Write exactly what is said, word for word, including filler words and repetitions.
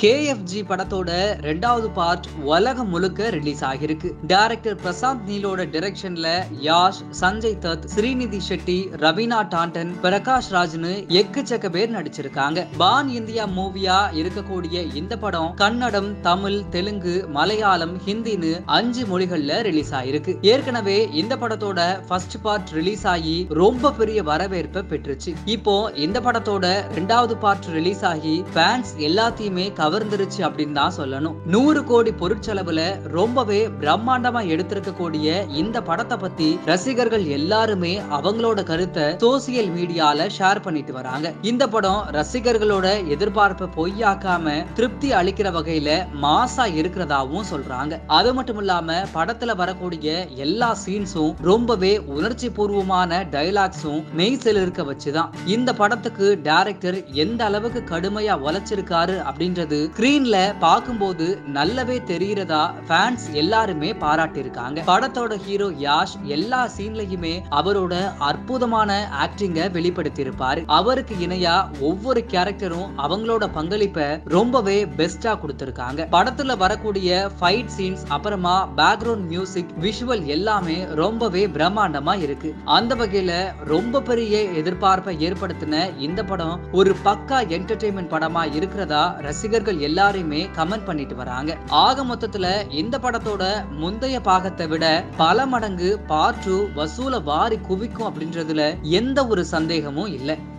K F G படத்தோட ரெண்டாவது part உலகம் முழுக்க ரிலீஸ் ஆகிருக்கு. டைரக்டர் பிரசாந்த் நீலோட டைரக்ஷன்ல யாஷ், சஞ்சய் தத், ஸ்ரீநிதி ஷெட்டி, ரவீனா டாண்டன், பிரகாஷ் ராஜ்னு எக்கச்சக்க பேர் நடிச்சிருக்காங்க. பான் இந்தியா மூவியா இருக்கக்கூடிய இந்த படம் கன்னடம், தமிழ், தெலுங்கு, மலையாளம், ஹிந்தின்னு அஞ்சு மொழிகள்ல ரிலீஸ் ஆயிருக்கு. ஏற்கனவே இந்த படத்தோட ஃபர்ஸ்ட் பார்ட் ரிலீஸ் ஆகி ரொம்ப பெரிய வரவேற்பை பெற்றுச்சு. இப்போ இந்த படத்தோட ரெண்டாவது பார்ட் ரிலீஸ் ஆகி ஃபேன்ஸ் எல்லாத்தையுமே கவர்ந்துருச்சு அப்படின்னு தான் சொல்லணும். நூறு கோடி பொருட்செலவுல ரொம்பவே பிரம்மாண்டமா எடுத்திருக்கக்கூடிய இந்த படத்தை பத்தி ரசிகர்கள் எல்லாருமே அவங்களோட கருத்தை சோசியல் மீடியால ஷேர் பண்ணிட்டு வராங்க. இந்த படம் ரசிகர்களோட எதிர்பார்ப்பை பொய்யாக்காம திருப்தி அளிக்கிற வகையில மாசா இருக்கிறதாவும் சொல்றாங்க. அது மட்டும் இல்லாம படத்துல வரக்கூடிய எல்லா சீன்ஸும் ரொம்பவே உணர்ச்சி பூர்வமான டயலாக்ஸும் மெய்சில் இருக்க வச்சுதான். இந்த படத்துக்கு டைரக்டர் எந்த அளவுக்கு கடுமையா உழைச்சிருக்காரு அப்படின்றது ஸ்கிரீன்ல பாக்கும்போது நல்லவே தெரிகிறதா ஃபேன்ஸ் எல்லாருமே பாராட்டியிருக்காங்க. படத்தோட ஹீரோ யாஷ் எல்லா சீன்லயுமே அவரோட அற்புதமான ஆக்டிங்க வெளிப்படுத்தி இருப்பாரு. அவருக்கு இணையா ஒவ்வொரு கேரக்டரும் அவங்களோட பங்களிப்பை ரொம்பவே பெஸ்டா கொடுத்திருக்காங்க. படத்துல வரக்கூடிய ஃபைட் சீன்ஸ், அப்புறமா பேக்ரவுண்ட் மியூசிக், விஷுவல் எல்லாமே ரொம்பவே பிரம்மாண்டமா இருக்கு. அந்த வகையில ரொம்ப பெரிய எதிர்பார்ப்பை ஏற்படுத்தின இந்த படம் ஒரு பக்கா என்டர்டெயின்மெண்ட் படமா இருக்கிறதா ரசிகர்கள் எல்லாருமே கமெண்ட் பண்ணிட்டு வராங்க. ஆக மொத்தத்துல இந்த படத்தோட முந்தைய பாகத்தை விட பல மடங்கு பார்ட் டூ வசூல வாரி குவிக்கும் அப்படின்றதுல எந்த ஒரு சந்தேகமும் இல்லை.